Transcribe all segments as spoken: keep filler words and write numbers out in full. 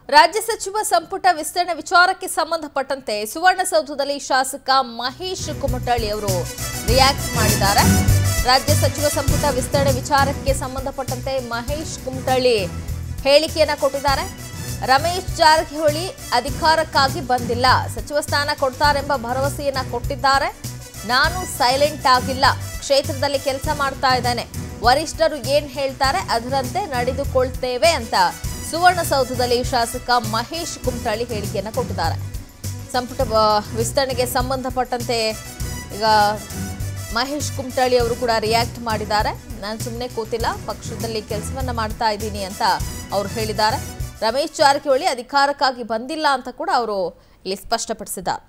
ರಾಜ್ಯ ಸಚಿವ ಸಂಪುಟ ವಿಸ್ತರಣೆ ವಿಚಾರಕ್ಕೆ ಸಂಬಂಧಪಟ್ಟಂತೆ ಸುವರ್ಣಸೌಧದಲ್ಲಿ ಶಾಸಕ ಮಹೇಶ್ ಕುಮಟಳ್ಳಿ ಅವರು ರಿಯಾಕ್ಟ್ ಮಾಡಿದ್ದಾರೆ. ರಾಜ್ಯ ಸಚಿವ ಸಂಪುಟ ವಿಸ್ತರಣೆ ವಿಚಾರಕ್ಕೆ ಸಂಬಂಧಪಟ್ಟಂತೆ ಮಹೇಶ್ ಕುಮಟಳ್ಳಿ ಹೇಳಿಕೆಯನ್ನ ಕೊಟ್ಟಿದ್ದಾರೆ. ರಮೇಶ್ ಜಾರಕಿಹೊಳಿ ಅಧಿಕಾರಕ್ಕಾಗಿ ಬಂದಿಲ್ಲ, ಸಚಿವ ಸ್ಥಾನ ಕೊಡ್ತಾರೆಂಬ ಭರವಸೆಯನ್ನ ಕೊಟ್ಟಿದ್ದಾರೆ. ನಾನು ಸೈಲೆಂಟ್ ಆಗಿಲ್ಲ, ಕ್ಷೇತ್ರದಲ್ಲಿ ಕೆಲಸ ಮಾಡ್ತಾ ಇದ್ದೇನೆ, ವರಿಷ್ಠರು ಏನ್ ಹೇಳ್ತಾರೆ ಅದರಂತೆ ನಡೆದುಕೊಳ್ತೇವೆ ಅಂತ ಸುವರ್ಣಸೌಧದಲ್ಲಿ ಶಾಸಕ ಮಹೇಶ್ ಕುಮಟಳ್ಳಿ ಹೇಳಿಕೆಯನ್ನು ಕೊಟ್ಟಿದ್ದಾರೆ. ಸಂಪುಟ ವಿಸ್ತರಣೆಗೆ ಸಂಬಂಧಪಟ್ಟಂತೆ ಈಗ ಮಹೇಶ್ ಕುಮಟಳ್ಳಿ ಅವರು ಕೂಡ ರಿಯಾಕ್ಟ್ ಮಾಡಿದ್ದಾರೆ. ನಾನು ಸುಮ್ಮನೆ ಕೂತಿಲ್ಲ, ಪಕ್ಷದಲ್ಲಿ ಕೆಲಸವನ್ನ ಮಾಡ್ತಾ ಇದ್ದೀನಿ ಅಂತ ಅವರು ಹೇಳಿದ್ದಾರೆ. ರಮೇಶ್ ಜಾರಕಿಹೊಳಿ ಅಧಿಕಾರಕ್ಕಾಗಿ ಬಂದಿಲ್ಲ ಅಂತ ಕೂಡ ಅವರು ಇಲ್ಲಿ ಸ್ಪಷ್ಟಪಡಿಸಿದ್ದಾರೆ.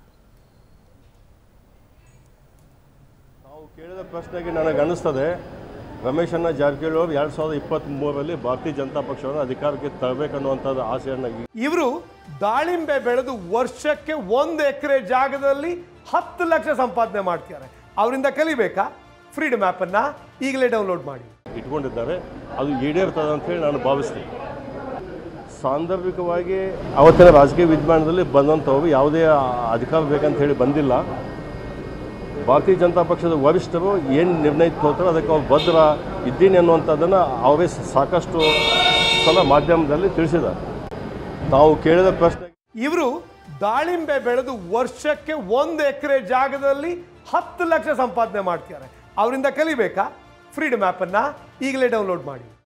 ನಾವು ಕೇಳಿದ ಪ್ರಶ್ನೆಗೆ ನನಗೆ ಅನಿಸ್ತದೆ, ರಮೇಶಣ್ಣ ಜಾರಕಿಹೊಳಿ ಅವರು ಎರಡ್ ಸಾವಿರದ ಇಪ್ಪತ್ತ್ ಮೂರರಲ್ಲಿ ಭಾರತೀಯ ಜನತಾ ಪಕ್ಷವನ್ನು ಅಧಿಕಾರಕ್ಕೆ ತರಬೇಕನ್ನುವಂಥದ್ದು ಆಸೆಯನ್ನ ಇವರು ದಾಳಿಂಬೆ ಬೆಳೆದು ವರ್ಷಕ್ಕೆ ಒಂದು ಎಕರೆ ಜಾಗದಲ್ಲಿ ಹತ್ತು ಲಕ್ಷ ಸಂಪಾದನೆ ಮಾಡ್ತಾರೆ. ಅವರಿಂದ ಕಲಿಬೇಕಾ? ಫ್ರೀಡಮ್ ಆ್ಯಪ್ ಅನ್ನ ಈಗಲೇ ಡೌನ್ಲೋಡ್ ಮಾಡಿ ಇಟ್ಕೊಂಡಿದ್ದಾರೆ. ಅದು ಈಡೇರ್ತದೆ ಅಂತ ಹೇಳಿ ನಾನು ಭಾವಿಸ್ತೀನಿ. ಸಾಂದರ್ಭಿಕವಾಗಿ ಅವತ್ತಿನ ರಾಜಕೀಯ ವಿದ್ಯಮಾನದಲ್ಲಿ ಬಂದಂಥವ್ರು ಯಾವುದೇ ಅಧಿಕಾರ ಬೇಕಂತ ಹೇಳಿ ಬಂದಿಲ್ಲ. ಭಾರತೀಯ ಜನತಾ ಪಕ್ಷದ ವರಿಷ್ಠರು ಏನು ನಿರ್ಣಯ ತಗೋತಾರೆ ಅದಕ್ಕೆ ಅವ್ರು ಭದ್ರ ಇದ್ದೀನಿ ಅನ್ನುವಂಥದ್ದನ್ನು ಅವರೇ ಸಾಕಷ್ಟು ಸಲ ಮಾಧ್ಯಮದಲ್ಲಿ ತಿಳಿಸಿದ್ದಾರೆ. ನಾವು ಕೇಳಿದ ಪ್ರಶ್ನೆ, ಇವರು ದಾಳಿಂಬೆ ಬೆಳೆದು ವರ್ಷಕ್ಕೆ ಒಂದು ಎಕರೆ ಜಾಗದಲ್ಲಿ ಹತ್ತು ಲಕ್ಷ ಸಂಪಾದನೆ ಮಾಡ್ತಾರೆ. ಅವರಿಂದ ಕಲಿಬೇಕಾ? ಫ್ರೀಡಮ್ ಆ್ಯಪ್ ಅನ್ನ ಈಗಲೇ ಡೌನ್ಲೋಡ್ ಮಾಡಿ.